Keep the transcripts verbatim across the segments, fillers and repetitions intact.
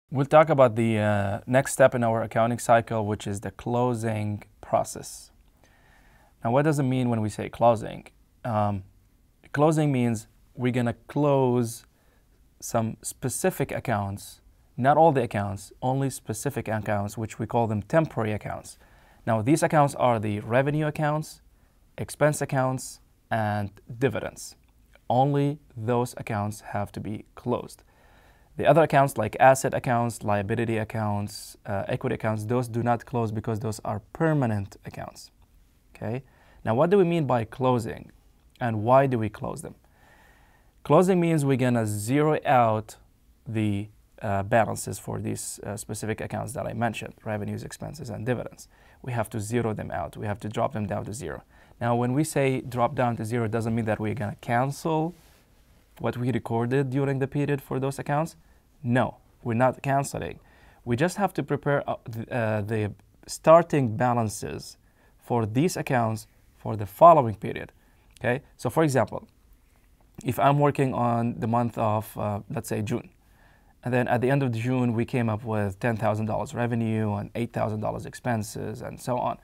We'll talk about the uh, next step in our accounting cycle, which is the closing process. Now, what does it mean when we say closing? Um, closing means we're going to close some specific accounts, not all the accounts, only specific accounts, which we call them temporary accounts. Now, these accounts are the revenue accounts, expense accounts, and dividends. Only those accounts have to be closed. The other accounts like asset accounts, liability accounts, uh, equity accounts, those do not close because those are permanent accounts. Okay. Now, what do we mean by closing and why do we close them? Closing means we're going to zero out the uh, balances for these uh, specific accounts that I mentioned, revenues, expenses, and dividends. We have to zero them out. We have to drop them down to zero. Now, when we say drop down to zero, it doesn't mean that we're going to cancel what we recorded during the period for those accounts. No, we're not canceling. We just have to prepare uh, the, uh, the starting balances for these accounts for the following period. Okay, so for example, if I'm working on the month of, uh, let's say, June, and then at the end of June, we came up with ten thousand dollars revenue and eight thousand dollars expenses and so on.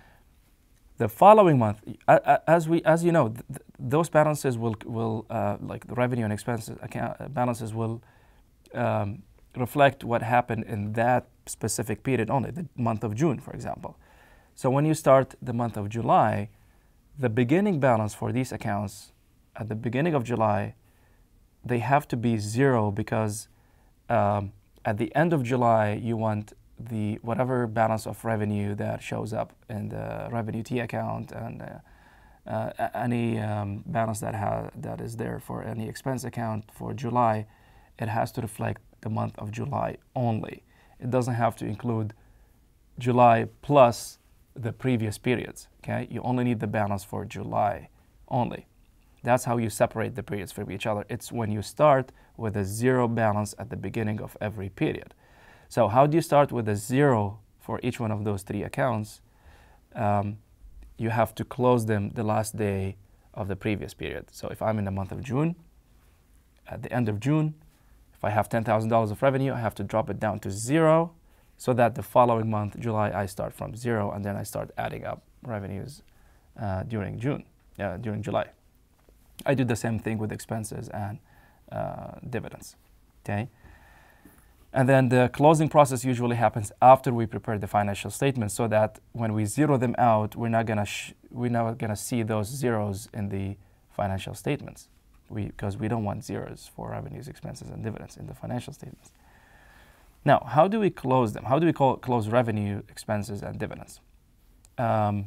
The following month, as we, as you know, th those balances will, will uh, like the revenue and expenses account balances will um, reflect what happened in that specific period only, the month of June, for example. So when you start the month of July, the beginning balance for these accounts at the beginning of July, they have to be zero because um, at the end of July, you want the whatever balance of revenue that shows up in the revenue T account and uh, uh, any um, balance that, ha that is there for any expense account for July, it has to reflect the month of July only. It doesn't have to include July plus the previous periods, okay? You only need the balance for July only. That's how you separate the periods from each other. It's when you start with a zero balance at the beginning of every period. So how do you start with a zero for each one of those three accounts? Um, you have to close them the last day of the previous period. So if I'm in the month of June, at the end of June, if I have ten thousand dollars of revenue, I have to drop it down to zero so that the following month, July, I start from zero and then I start adding up revenues uh, during June, uh, during July. I do the same thing with expenses and uh, dividends, okay? And then the closing process usually happens after we prepare the financial statements so that when we zero them out, we're not gonna, sh we're not gonna see those zeros in the financial statements we, because we don't want zeros for revenues, expenses, and dividends in the financial statements. Now, how do we close them? How do we call, close revenue, expenses, and dividends? Um,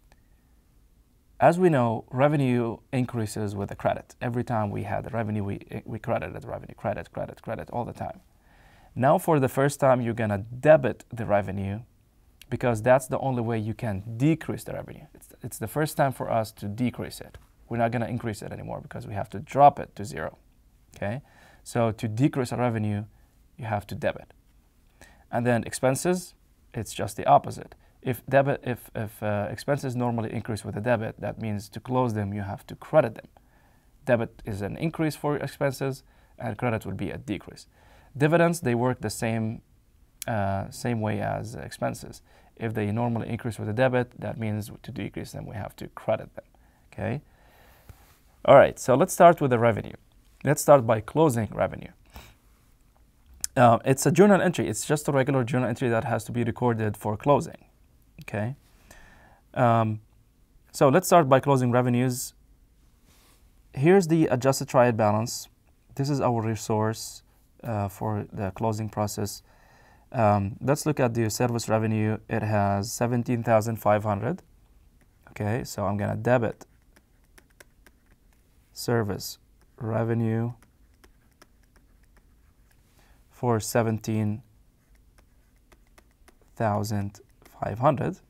As we know, revenue increases with the credit. Every time we had the revenue, we, we credited the revenue, credit, credit, credit all the time. Now for the first time, you're gonna debit the revenue because that's the only way you can decrease the revenue. It's, it's the first time for us to decrease it. We're not gonna increase it anymore because we have to drop it to zero, okay? So to decrease our revenue, you have to debit. And then expenses, it's just the opposite. If debit, if, if uh, expenses normally increase with a debit, that means to close them, you have to credit them. Debit is an increase for expenses, and credit would be a decrease. Dividends, they work the same, uh, same way as expenses. If they normally increase with a debit, that means to decrease them, we have to credit them, okay? All right, so let's start with the revenue. Let's start by closing revenue. Uh, it's a journal entry. It's just a regular journal entry that has to be recorded for closing. Okay, um, so let's start by closing revenues. Here's the adjusted triad balance. This is our resource uh, for the closing process. Um, let's look at the service revenue. It has seventeen thousand five hundred. Okay, so I'm going to debit service revenue for seventeen thousand five hundred.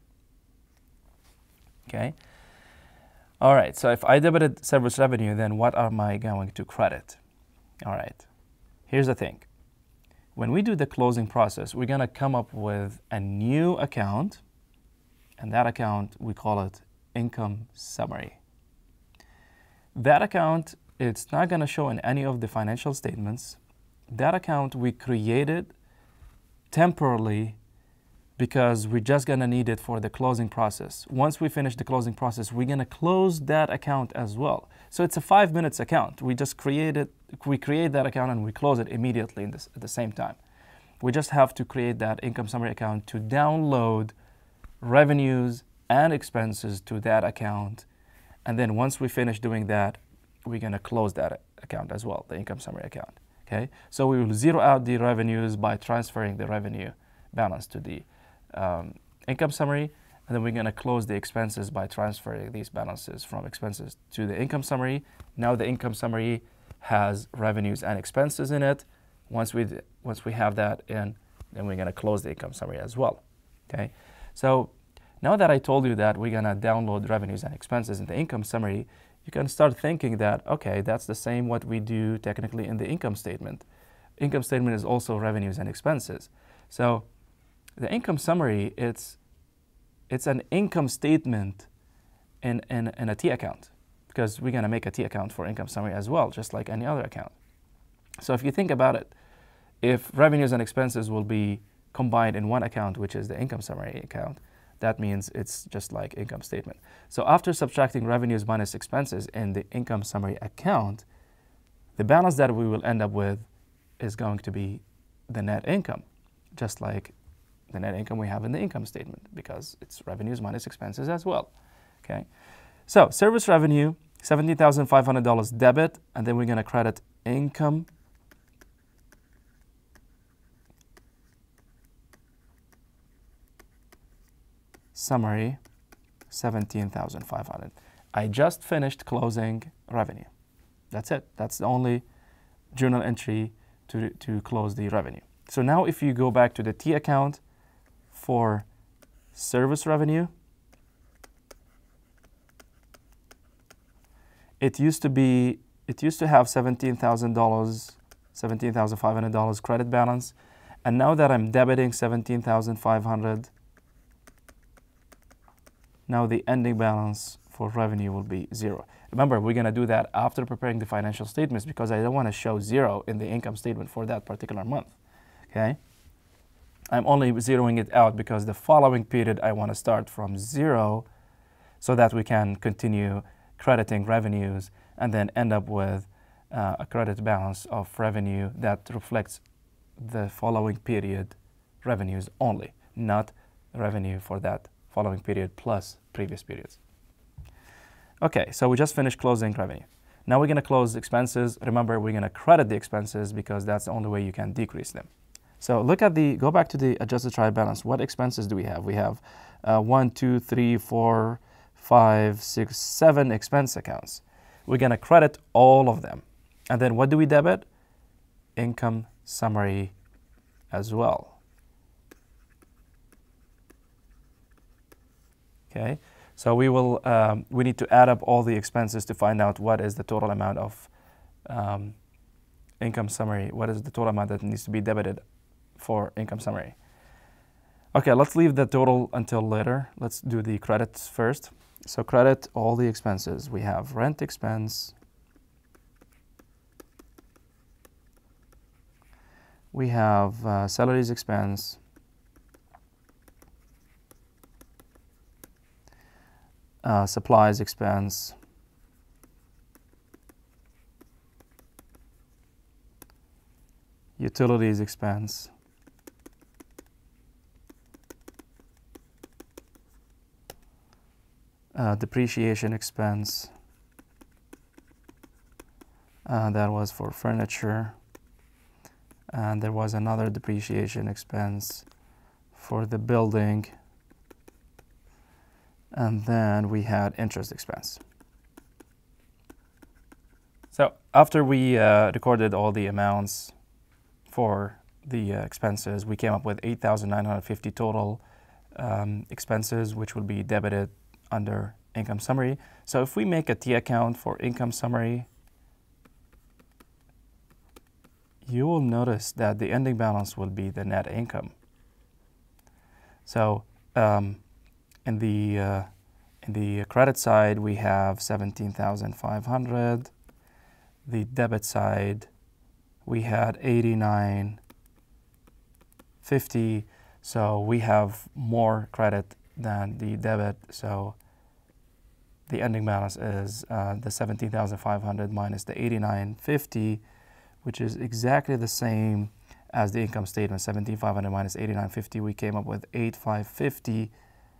Okay. All right. So if I debited service revenue, then what am I going to credit? All right. Here's the thing. When we do the closing process, we're going to come up with a new account, and that account, we call it income summary. That account, it's not going to show in any of the financial statements. That account we created temporarily because we're just going to need it for the closing process. Once we finish the closing process, we're going to close that account as well. So it's a five minutes account. We just create it, we create that account and we close it immediately in this, at the same time. We just have to create that income summary account to download revenues and expenses to that account. And then once we finish doing that, we're going to close that account as well, the income summary account. Okay, so we will zero out the revenues by transferring the revenue balance to the um, income summary, and then we're going to close the expenses by transferring these balances from expenses to the income summary. Now the income summary has revenues and expenses in it. Once we once we have that in, then we're going to close the income summary as well. Okay, so now that I told you that we're going to download revenues and expenses in the income summary, you can start thinking that, okay, that's the same what we do technically in the income statement. Income statement is also revenues and expenses. So the income summary, it's it's an income statement in, in, in a T account, because we're going to make a T account for income summary as well, just like any other account. So if you think about it, if revenues and expenses will be combined in one account, which is the income summary account, that means it's just like income statement. So after subtracting revenues minus expenses in the income summary account, the balance that we will end up with is going to be the net income, just like the net income we have in the income statement, because it's revenues minus expenses as well. Okay. So service revenue, seventeen thousand five hundred dollars debit, and then we're going to credit income summary, seventeen thousand five hundred dollars. I just finished closing revenue. That's it. That's the only journal entry to, to close the revenue. So now if you go back to the T account for service revenue, it used to be, it used to have seventeen thousand dollars, seventeen thousand five hundred dollars credit balance. And now that I'm debiting seventeen thousand five hundred dollars, now the ending balance for revenue will be zero. Remember, we're going to do that after preparing the financial statements, because I don't want to show zero in the income statement for that particular month. Okay? I'm only zeroing it out because the following period I want to start from zero so that we can continue crediting revenues and then end up with uh, a credit balance of revenue that reflects the following period revenues only, not revenue for that following period plus previous periods. Okay, so we just finished closing revenue. Now we're going to close expenses. Remember, we're going to credit the expenses because that's the only way you can decrease them. So look at the, go back to the adjusted trial balance. What expenses do we have? We have uh, one, two, three, four, five, six, seven expense accounts. We're going to credit all of them. And then what do we debit? Income summary as well. Okay, so we will, um, we need to add up all the expenses to find out what is the total amount of um, income summary, what is the total amount that needs to be debited for income summary. Okay, let's leave the total until later. Let's do the credits first. So credit all the expenses. We have rent expense. We have uh, salaries expense. Uh, supplies expense. Utilities expense. Uh, depreciation expense. Uh, that was for furniture. And there was another depreciation expense for the building. And then we had interest expense. So after we uh, recorded all the amounts for the uh, expenses, we came up with eight thousand nine hundred fifty total um, expenses, which will be debited under income summary. So if we make a T account for income summary, you will notice that the ending balance will be the net income. So um, in the uh, in the credit side, we have seventeen thousand five hundred. The debit side, we had eighty-nine fifty. So we have more credit than the debit. So the ending balance is uh, the seventeen thousand five hundred minus the eighty-nine fifty, which is exactly the same as the income statement. seventeen thousand five hundred minus eighty-nine fifty, we came up with eight thousand five hundred fifty.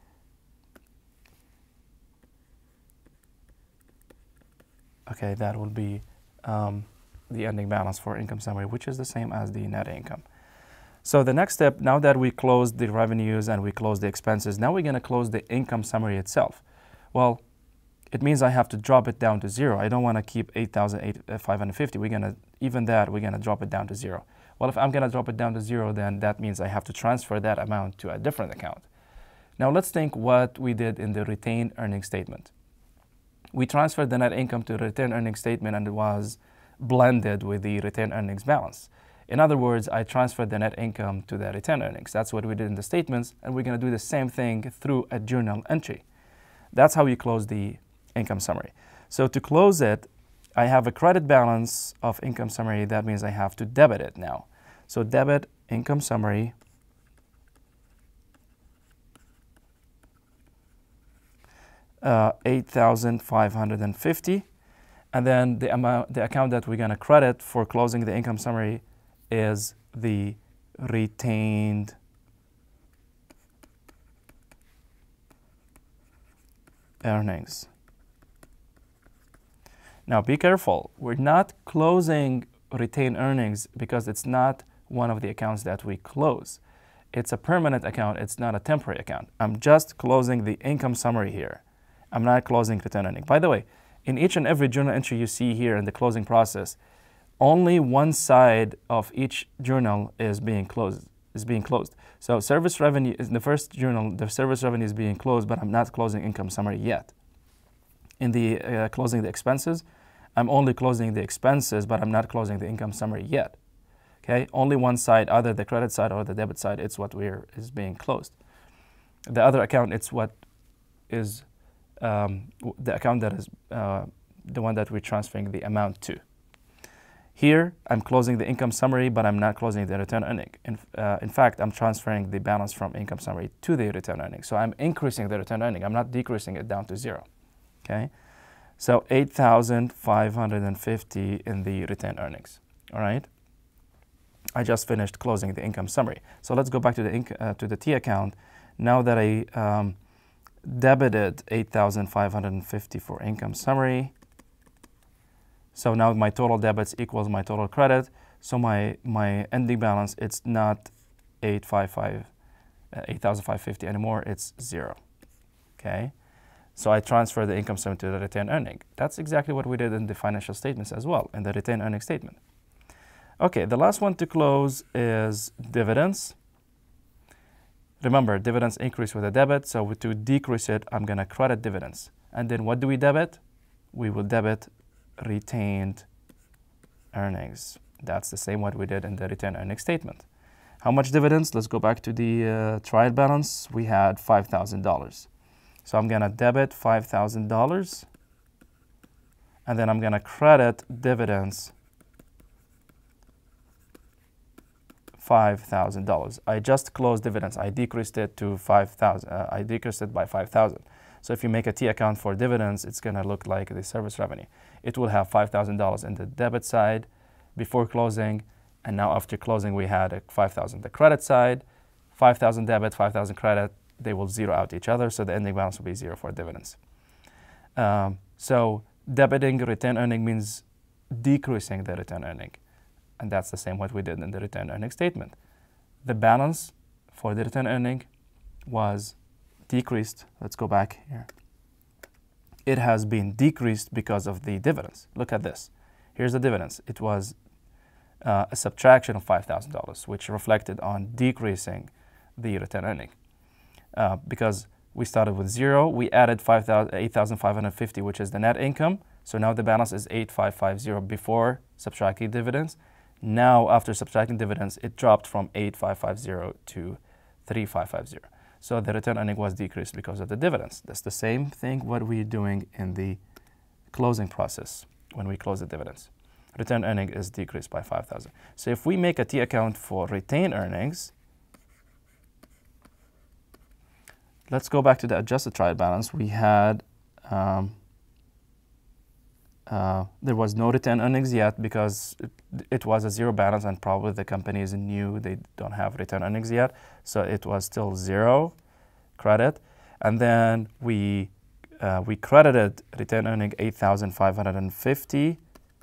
Okay, that will be um, the ending balance for income summary, which is the same as the net income. So the next step, now that we closed the revenues and we closed the expenses, now we're going to close the income summary itself. Well, it means I have to drop it down to zero. I don't want to keep eight thousand five hundred fifty. We're going to, even that, we're going to drop it down to zero. Well, if I'm going to drop it down to zero, then that means I have to transfer that amount to a different account. Now let's think what we did in the retained earnings statement. We transferred the net income to the retained earnings statement, and it was blended with the retained earnings balance. In other words, I transferred the net income to the retained earnings. That's what we did in the statements, and we're going to do the same thing through a journal entry. That's how you close the income summary. So to close it, I have a credit balance of income summary. That means I have to debit it now. So debit income summary uh, eight thousand five hundred fifty, and then the amount, the account that we're going to credit for closing the income summary is the retained earnings. Now be careful, we're not closing retained earnings because it's not one of the accounts that we close. It's a permanent account, it's not a temporary account. I'm just closing the income summary here. I'm not closing retained earnings. By the way, in each and every journal entry you see here in the closing process, only one side of each journal is being closed. Is being closed. So service revenue is in the first journal. The service revenue is being closed, but I'm not closing income summary yet. In the uh, closing the expenses, I'm only closing the expenses, but I'm not closing the income summary yet. Okay, only one side, either the credit side or the debit side, it's what we're is being closed. The other account, it's what is um, the account that is uh, the one that we're transferring the amount to. Here, I'm closing the income summary, but I'm not closing the retained earning. In, uh, in fact, I'm transferring the balance from income summary to the retained earning. So I'm increasing the retained earning. I'm not decreasing it down to zero. Okay, so eight thousand five hundred fifty in the retained earnings. All right. I just finished closing the income summary. So let's go back to the inc uh, to the T account. Now that I um, debited eight thousand five hundred fifty for income summary. So now my total debits equals my total credit. So my, my ending balance, it's not eight thousand five hundred fifty anymore, it's zero. Okay? So I transfer the income summary to the retained earning. That's exactly what we did in the financial statements as well, in the retained earning statement. Okay, the last one to close is dividends. Remember, dividends increase with a debit, so to decrease it, I'm gonna credit dividends. And then what do we debit? We will debit retained earnings. That's the same what we did in the retained earnings statement. How much dividends? Let's go back to the uh, trial balance. We had five thousand dollars. So I'm gonna debit five thousand dollars, and then I'm gonna credit dividends five thousand dollars. I just closed dividends. I decreased it to five thousand. Uh, I decreased it by five thousand. So if you make a T account for dividends, it's going to look like the service revenue. It will have five thousand dollars in the debit side before closing, and now after closing we had a five thousand dollars. The credit side, five thousand dollars debit, five thousand dollars credit, they will zero out each other, so the ending balance will be zero for dividends. Um, so debiting retained earning means decreasing the retained earning, and that's the same what we did in the retained earning statement. The balance for the retained earning was decreased. Let's go back here. It has been decreased because of the dividends. Look at this. Here's the dividends. It was uh, a subtraction of five thousand dollars, which reflected on decreasing the retained earning. Uh, because we started with zero, we added eight thousand five hundred fifty, which is the net income. So now the balance is eight thousand five hundred fifty before subtracting dividends. Now, after subtracting dividends, it dropped from eight thousand five hundred fifty to three thousand five hundred fifty. So the retained earning was decreased because of the dividends. That's the same thing what we're doing in the closing process when we close the dividends. Retained earning is decreased by five thousand. So if we make a T account for retained earnings, let's go back to the adjusted trial balance. We had, um, uh, there was no retained earnings yet because it, it was a zero balance, and probably the company is new, they don't have retained earnings yet. So it was still zero credit. And then we, uh, we credited retained earning eight thousand five hundred fifty.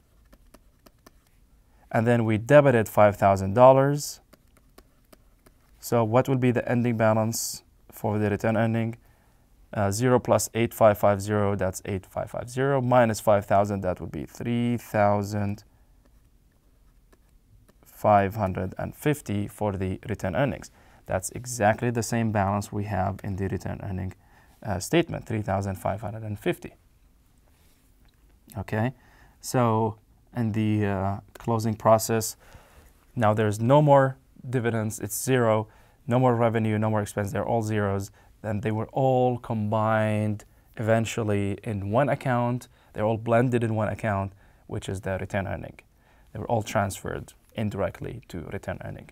And then we debited five thousand dollars. So what will be the ending balance for the retained earning? Uh, zero plus eight thousand five hundred fifty, that's eight thousand five hundred fifty, minus five thousand, that would be three thousand five hundred fifty for the retained earnings. That's exactly the same balance we have in the retained earning uh, statement, three thousand five hundred fifty. Okay, so in the uh, closing process, now there's no more dividends, it's zero, no more revenue, no more expense, they're all zeros. Then they were all combined eventually in one account. They're all blended in one account, which is the retained earning. They were all transferred indirectly to retained earning.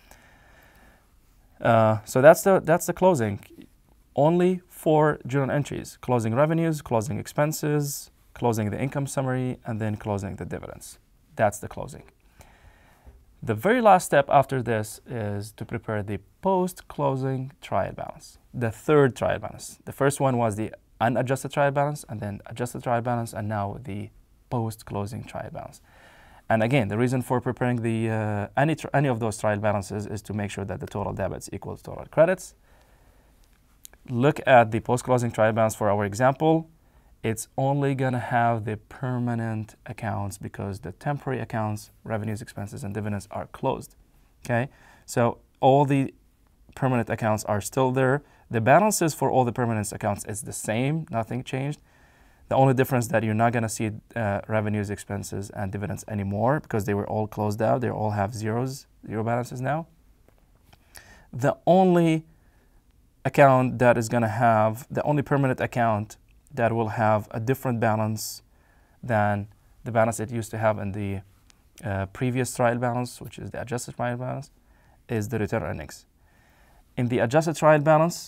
Uh, so that's the, that's the closing. Only four journal entries: closing revenues, closing expenses, closing the income summary, and then closing the dividends. That's the closing. The very last step after this is to prepare the post-closing trial balance, the third trial balance. The first one was the unadjusted trial balance, and then adjusted trial balance, and now the post-closing trial balance. And again, the reason for preparing the uh, any, any of those trial balances is to make sure that the total debits equals total credits. Look at the post-closing trial balance for our example. It's only going to have the permanent accounts because the temporary accounts, revenues, expenses, and dividends are closed. Okay, so all the permanent accounts are still there. The balances for all the permanent accounts is the same, nothing changed. The only difference that you're not going to see uh, revenues, expenses, and dividends anymore because they were all closed out. They all have zeros, zero balances now. The only account that is going to have, the only permanent account that will have a different balance than the balance it used to have in the uh, previous trial balance, which is the adjusted trial balance, is the retained earnings. In the adjusted trial balance,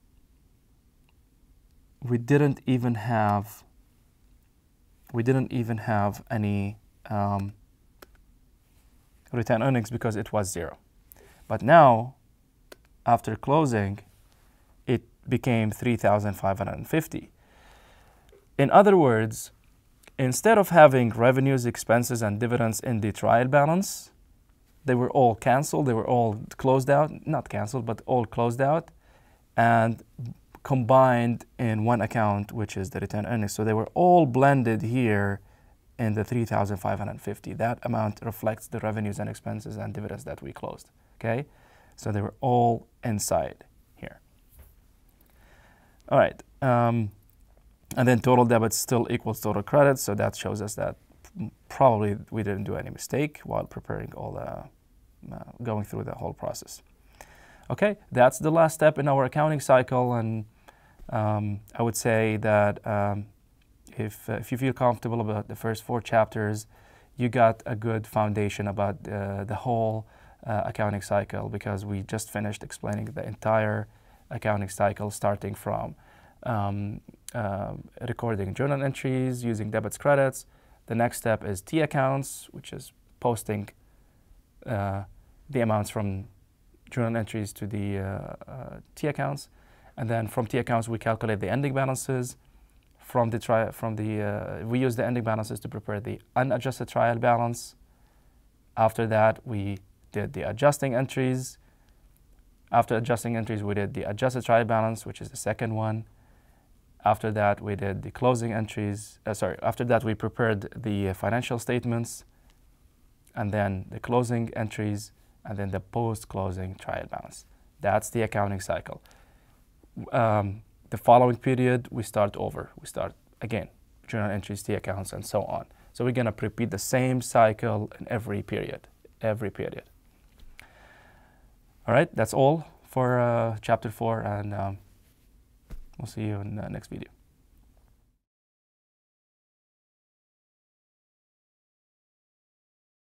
we didn't even have we didn't even have any um, retained earnings because it was zero. But now, after closing, it became three thousand five hundred fifty. In other words, instead of having revenues, expenses, and dividends in the trial balance, they were all canceled, they were all closed out, not canceled, but all closed out, and combined in one account, which is the retained earnings. So they were all blended here in the three thousand five hundred fifty. That amount reflects the revenues and expenses and dividends that we closed, okay? So they were all inside here. All right. Um, And then total debits still equals total credits, so that shows us that probably we didn't do any mistake while preparing all the, uh, going through the whole process. Okay, that's the last step in our accounting cycle, and um, I would say that um, if, uh, if you feel comfortable about the first four chapters, you got a good foundation about uh, the whole uh, accounting cycle, because we just finished explaining the entire accounting cycle, starting from Um, uh, recording journal entries, using debits, credits. The next step is T accounts, which is posting uh, the amounts from journal entries to the uh, uh, T accounts, and then from T accounts we calculate the ending balances. From the tri from the uh, we use the ending balances to prepare the unadjusted trial balance. After that, we did the adjusting entries. After adjusting entries, we did the adjusted trial balance, which is the second one. After that, we did the closing entries. Uh, sorry, after that, we prepared the uh, financial statements, and then the closing entries, and then the post-closing trial balance. That's the accounting cycle. Um, the following period, we start over. We start again, journal entries, T accounts, and so on. So we're going to repeat the same cycle in every period, every period. All right, that's all for uh, chapter four, and um, we'll see you in the next video.